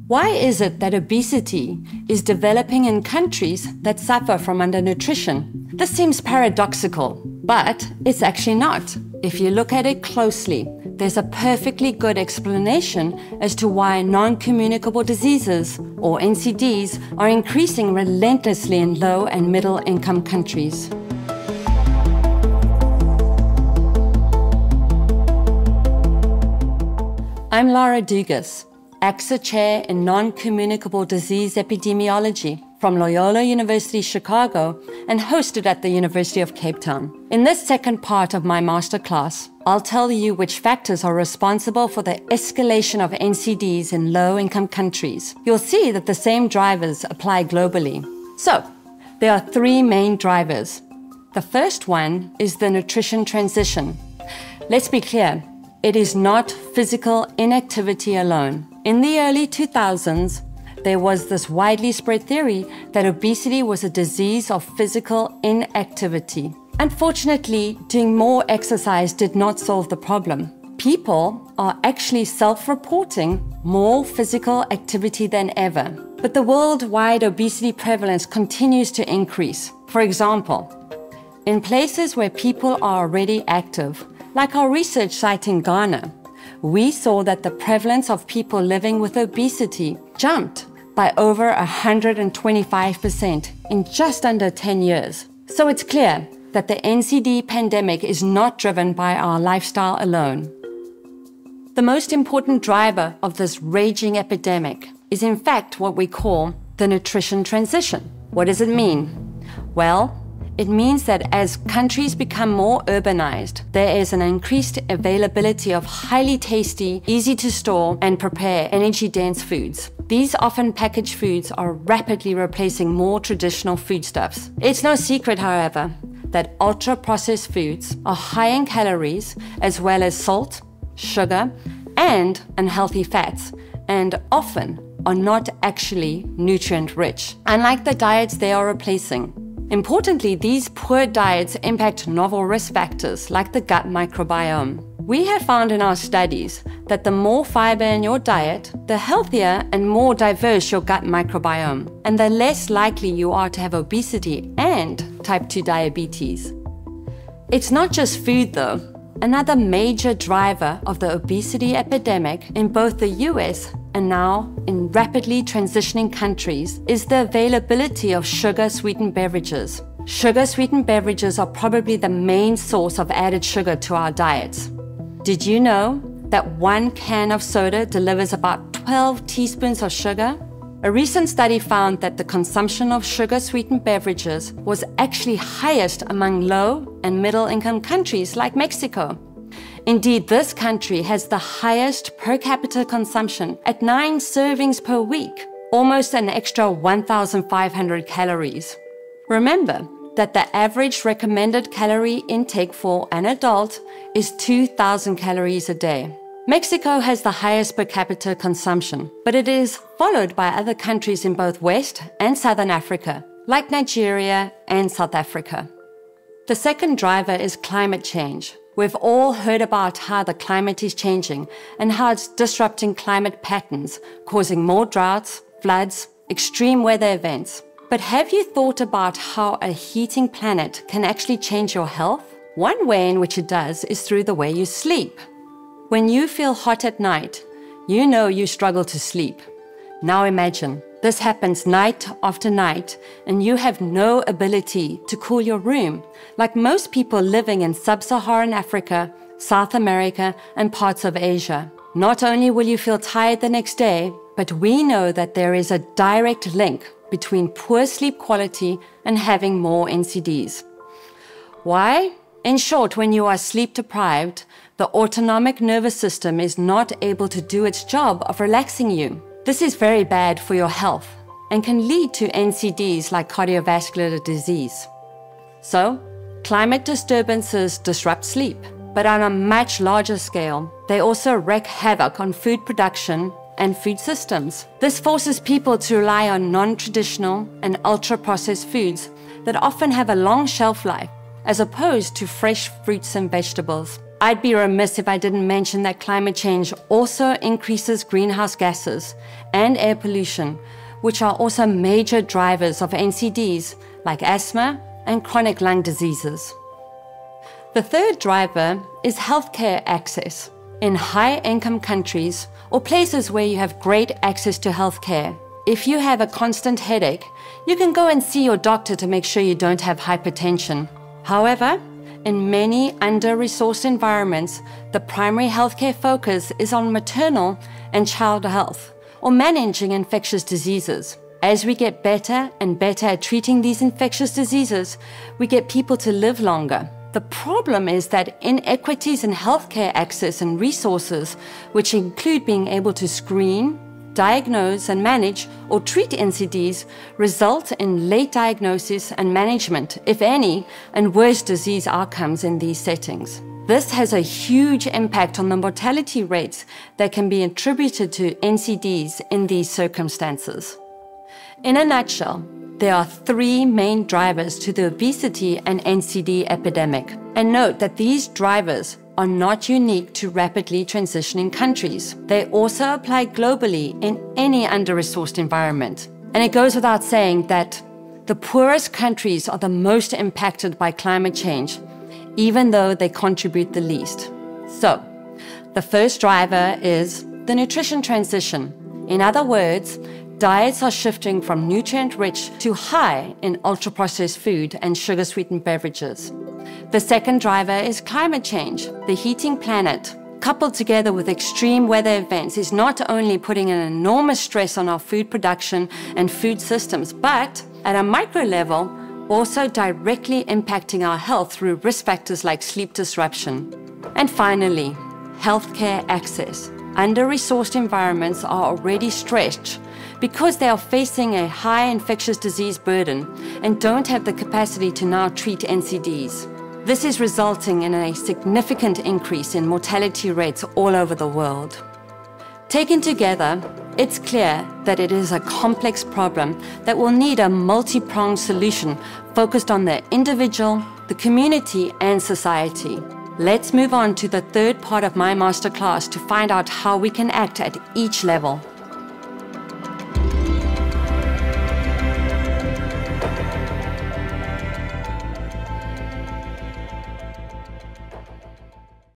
Why is it that obesity is developing in countries that suffer from undernutrition? This seems paradoxical, but it's actually not. If you look at it closely, there's a perfectly good explanation as to why non-communicable diseases, or NCDs, are increasing relentlessly in low and middle-income countries. I'm Lara Dugas, AXA Chair in Non-communicable Disease Epidemiology from Loyola University, Chicago, and hosted at the University of Cape Town. In this second part of my masterclass, I'll tell you which factors are responsible for the escalation of NCDs in low-income countries. You'll see that the same drivers apply globally. So, there are three main drivers. The first one is the nutrition transition. Let's be clear, it is not physical inactivity alone. In the early 2000s, there was this widely spread theory that obesity was a disease of physical inactivity. Unfortunately, doing more exercise did not solve the problem. People are actually self-reporting more physical activity than ever. But the worldwide obesity prevalence continues to increase. For example, in places where people are already active, like our research site in Ghana, we saw that the prevalence of people living with obesity jumped by over 125% in just under 10 years. So it's clear that the NCD pandemic is not driven by our lifestyle alone. The most important driver of this raging epidemic is in fact what we call the nutrition transition. What does it mean? Well, it means that as countries become more urbanized, there is an increased availability of highly tasty, easy to store and prepare energy-dense foods. These often packaged foods are rapidly replacing more traditional foodstuffs. It's no secret, however, that ultra-processed foods are high in calories as well as salt, sugar, and unhealthy fats, and often are not actually nutrient-rich, unlike the diets they are replacing. Importantly, these poor diets impact novel risk factors like the gut microbiome. We have found in our studies that the more fiber in your diet, the healthier and more diverse your gut microbiome, and the less likely you are to have obesity and type 2 diabetes. It's not just food though. Another major driver of the obesity epidemic in both the US and now in rapidly transitioning countries is the availability of sugar-sweetened beverages. Sugar-sweetened beverages are probably the main source of added sugar to our diets. Did you know that 1 can of soda delivers about 12 teaspoons of sugar? A recent study found that the consumption of sugar-sweetened beverages was actually highest among low and middle-income countries like Mexico. Indeed, this country has the highest per capita consumption at 9 servings per week, almost an extra 1,500 calories. Remember that the average recommended calorie intake for an adult is 2,000 calories a day. Mexico has the highest per capita consumption, but it is followed by other countries in both West and Southern Africa, like Nigeria and South Africa. The second driver is climate change. We've all heard about how the climate is changing and how it's disrupting climate patterns, causing more droughts, floods, extreme weather events. But have you thought about how a heating planet can actually change your health? One way in which it does is through the way you sleep. When you feel hot at night, you know you struggle to sleep. Now imagine, this happens night after night, and you have no ability to cool your room, like most people living in sub-Saharan Africa, South America, and parts of Asia. Not only will you feel tired the next day, but we know that there is a direct link between poor sleep quality and having more NCDs. Why? In short, when you are sleep deprived, the autonomic nervous system is not able to do its job of relaxing you. This is very bad for your health and can lead to NCDs like cardiovascular disease. So, climate disturbances disrupt sleep, but on a much larger scale, they also wreak havoc on food production and food systems. This forces people to rely on non-traditional and ultra-processed foods that often have a long shelf life, as opposed to fresh fruits and vegetables. I'd be remiss if I didn't mention that climate change also increases greenhouse gases and air pollution, which are also major drivers of NCDs like asthma and chronic lung diseases. The third driver is healthcare access. In high-income countries or places where you have great access to healthcare, if you have a constant headache, you can go and see your doctor to make sure you don't have hypertension. However, in many under-resourced environments, the primary healthcare focus is on maternal and child health, or managing infectious diseases. As we get better and better at treating these infectious diseases, we get people to live longer. The problem is that inequities in healthcare access and resources, which include being able to screen, diagnose and manage or treat NCDs, result in late diagnosis and management, if any, and worse disease outcomes in these settings. This has a huge impact on the mortality rates that can be attributed to NCDs in these circumstances. In a nutshell, there are three main drivers to the obesity and NCD epidemic. And note that these drivers are not unique to rapidly transitioning countries. They also apply globally in any under-resourced environment. And it goes without saying that the poorest countries are the most impacted by climate change, even though they contribute the least. So, the first driver is the nutrition transition. In other words, diets are shifting from nutrient-rich to high in ultra-processed food and sugar-sweetened beverages. The second driver is climate change. The heating planet, coupled together with extreme weather events, is not only putting an enormous stress on our food production and food systems, but at a micro level, also directly impacting our health through risk factors like sleep disruption. And finally, healthcare access. Under-resourced environments are already stretched because they are facing a high infectious disease burden and don't have the capacity to now treat NCDs. This is resulting in a significant increase in mortality rates all over the world. Taken together, it's clear that it is a complex problem that will need a multi-pronged solution focused on the individual, the community, and society. Let's move on to the third part of my masterclass to find out how we can act at each level.